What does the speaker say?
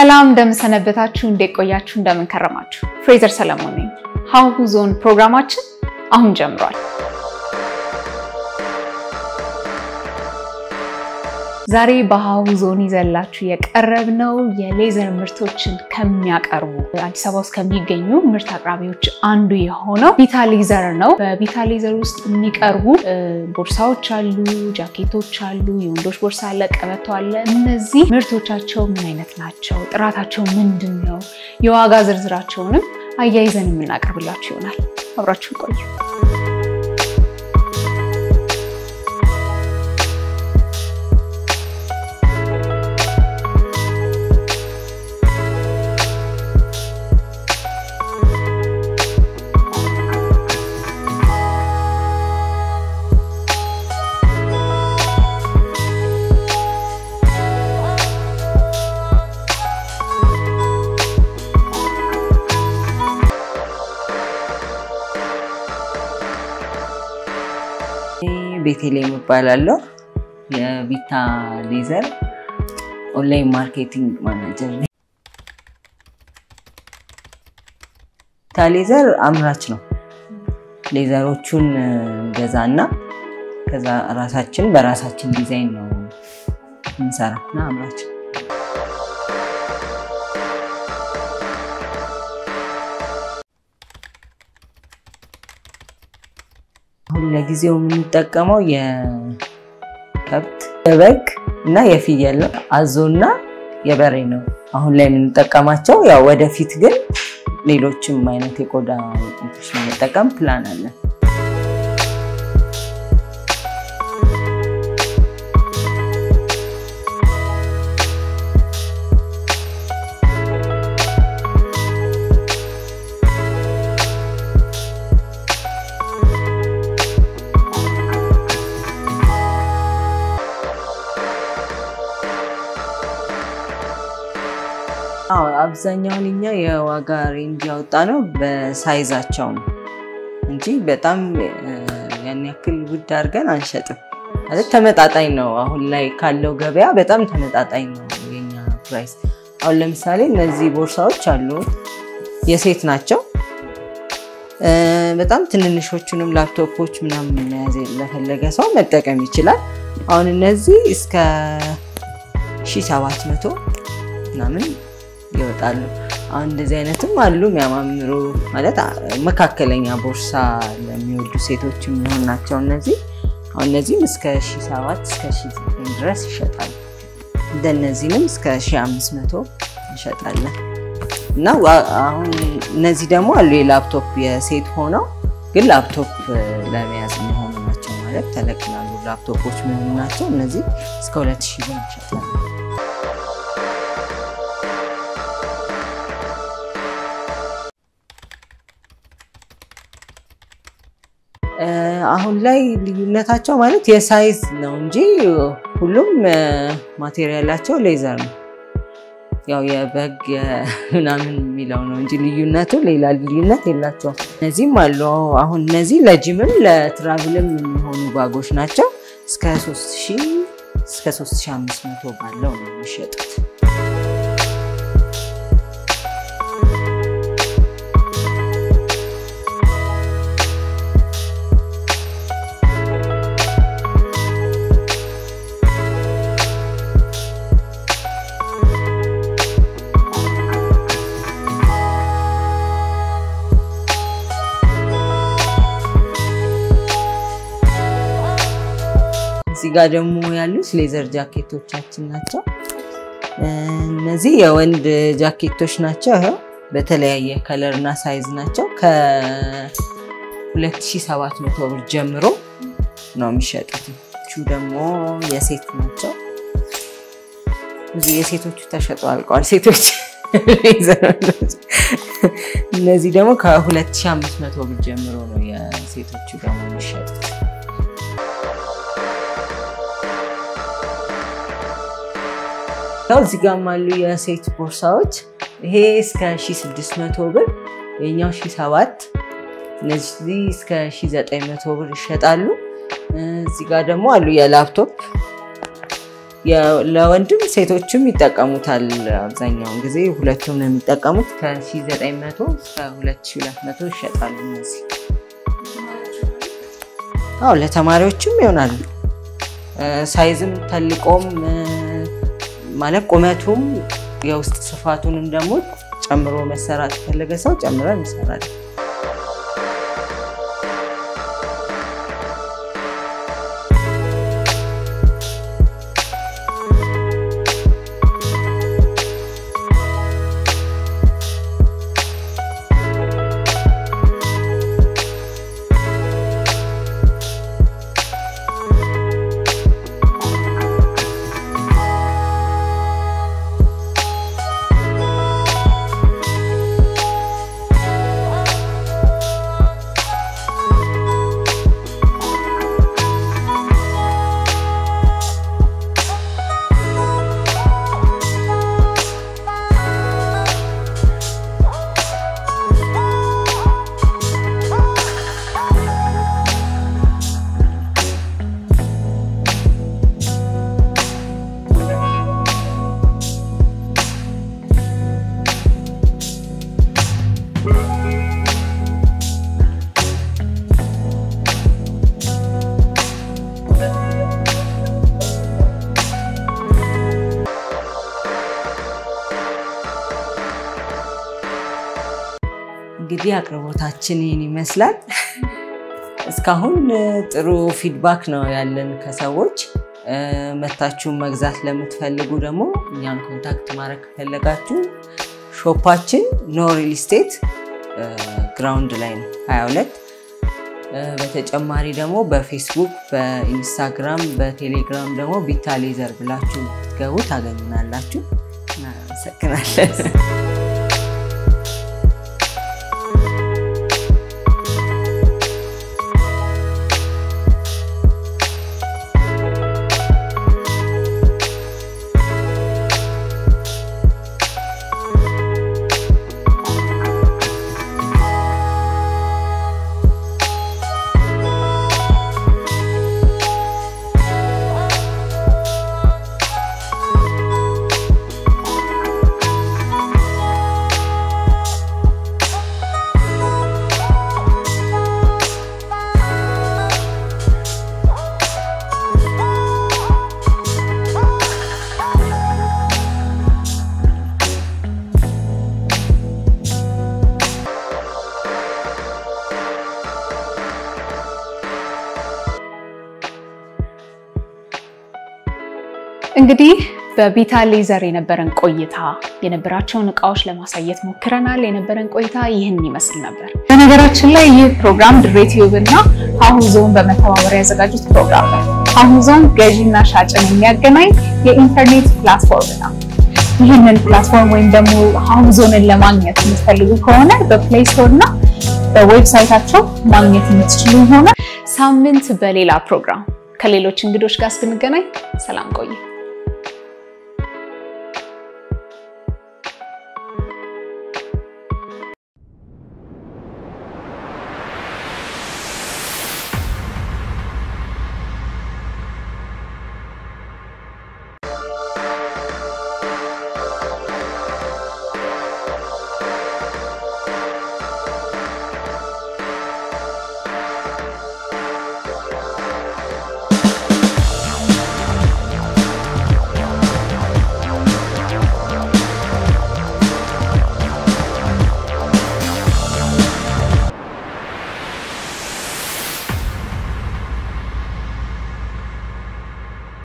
ሰላም እንደምሰነበታችሁ እንደቆያችሁ እንደምንከረማችሁ ፍሬዘር ሰለሞን ነኝ ሃው ዞን ፕሮግራማችን አሁን ጀምሯል ዛሬ በሃው ዞን ይዘላችሁ የቀረብነው የሌዘር ምርቶችን ከሚያቀርቡ አዲስ አበባ ውስጥ ከሚገኙ ምርት አቅራቢዎች አንዱ የሆነው ቪታ ሌዘር ነው በቪታ ሌዘር ውስጥ የሚቀርቡ ቦርሳዎች አሉ ጃኬቶች አሉ የወንዶች ቦርሳ አለ ቀበቶ አለ እነዚህ ምርቶቻቸው ምን አይነት ናቸው ጥራታቸው ምንድነው የዋጋ ዝርዝራቸውንም አያይዘን የምናቀርብላችሁ ይሆናል አብራችሁ ቆዩ ቤተልሔም እባላለሁ የቪታ ሌዘር ኦንላይን ማርኬቲንግ ማናጀር ነኝ ቪታ ሌዘር አምራች ነው ሌዘሮቹን ገዛና ከዛ ራሳችን በራሳችን ዲዛይን ነው እንሰራና አምራች ለጊዜው የምንጠቀመው የከብት የበግ እና የፍየል አዞና የበሬ ነው አሁን ላይ የምንጠቀማቸው ያው ወደፊት ግን ሌሎችም አይነት የቆዳ ምርቶች ለመጠቀም ፕላን አለ አብዛኛውን እኛ የዋጋ ሬንጅ ያወጣነው በሳይዛቸው ነው እንጂ በጣም ያን ያክል ውድ አድርገን አንሸጥም ማለት ተመጣጣኝ ነው አሁን ላይ ካለው ገበያ በጣም ተመጣጣኝ ነው የኛ ፕራይስ አሁን ለምሳሌ እነዚህ ቦርሳዎች አሉ የሴት ናቸው በጣም ትንንሾቹንም ላፕቶፖች ምናምን መያዝ ለፈለገ ሰው መጠቀም ይችላል አሁን እነዚህ እስከ 1700 ምናምን ይወጣሉ አሁን እንደዚህ አይነትም አሉ የሚያማምሩ ማለት መካከለኛ ቦርሳ ለሚወዱ ሴቶችም ይሆናቸው እነዚህ አሁን እነዚህም እስከ 1700 እስከ 1900 ድረስ ይሸጣሉ እንደነዚህም እስከ 1500 ይሸጣሉ እና አሁን እነዚህ ደግሞ አሉ የላፕቶፕ የሴት ሆነው ግን ላፕቶፕ ለመያዝ የሚሆኑ ናቸው ማለት ተለቅላሉ ላፕቶፖች የሚሆኑ ናቸው እነዚህ እስከ 2000 ብር ይሸጣሉ አሁን ላይ ልዩነታቸው ማለት የሳይዝ ነው እንጂ ሁሉም ማቴሪያላቸው ሌዘር ነው ያው የበግ ምናምን የሚለው ነው እንጂ ልዩነቱ ሌላ ልዩነት የላቸውም እነዚህም አሉ አሁን እነዚህ ለጂምም ለትራቭልም የሚሆኑ ባጎች ናቸው እስከ 3000 እስከ 3500 ባለው ነው የሚሸጡት እዚህ ጋር ደግሞ ያሉት ሌዘር ጃኬቶቻችን ናቸው እነዚህ የወንድ ጃኬቶች ናቸው ይሄው በተለያየ ከለር እና ሳይዝ ናቸው ከ2700 ብር ጀምሮ ነው የሚሸጡት እቹ ደግሞ የሴት ናቸው እዚህ የሴቶቹ ተሸጠው አልቀዋል ሴቶች እነዚህ ደግሞ ከ2500 ብር ጀምሮ ነው የሴቶቹ ደግሞ የሚሸጡት እዚህ ጋር ማሉ የሴት ቦርሳዎች ይሄ እስከ 1600 ብር የኛው 1700 እነዚህ እስከ 1900 ብር ይሸጣሉ እዚህ ጋር ደግሞ አሉ የላፕቶፕ ለወንድም ሴቶችም ይጠቀሙታል አብዛኛውን ጊዜ ሁለቱም ነው የሚጠቀሙት ከ1900 እስከ 2200 ይሸጣሉ እነዚህ ለተማሪዎችም ይሆናሉ ሳይዝም ተልቆም ማለት ቁመቱም የውስጥ ስፋቱንም ደግሞ ጨምሮ መሰራት ፈለገ ሰው ጨምረን እንሰራለን እንግዲህ አቅርቦታችን ይሄን ይመስላል እስካሁን ጥሩ ፊድባክ ነው ያለን ከሰዎች መታችሁ መግዛት ለምትፈልጉ ደግሞ እኛን ኮንታክት ማድረግ ፈለጋችሁ ሾፓችን ኖ ሪል ስቴት ግራውንድ ላይ ነው 22 በተጨማሪ ደግሞ በፌስቡክ በኢንስታግራም በቴሌግራም ደግሞ ቢታ ሌዘር ብላችሁ ገቡ ታገኙናላችሁ እናመሰግናለን እንግዲህ በቢታ ሌዘር የነበረን ቆይታ የነበራቸውን እቃዎች ለማሳየት ሞክረናል የነበረን ቆይታ ይህን ይመስል ነበር በነገራችን ላይ ይህ ፕሮግራም ድሬቲዩብ እና ሃሁዞን በመተባበር ያዘጋጁት ፕሮግራም ነው ሃሁዞን ገዢና ሻጭን የሚያገናኝ የኢንተርኔት ፕላትፎርም ነው ይህንን ፕላትፎርም ወይም ደግሞ ሃሁዞንን ለማግኘት የምትፈልጉ ከሆነ በፕሌይ ስቶር እና በዌብሳይታቸው ማግኘት የምትችሉ ይሆናል ሳምንት በሌላ ፕሮግራም ከሌሎች እንግዶች ጋር እስክንገናኝ ሰላም ቆዩ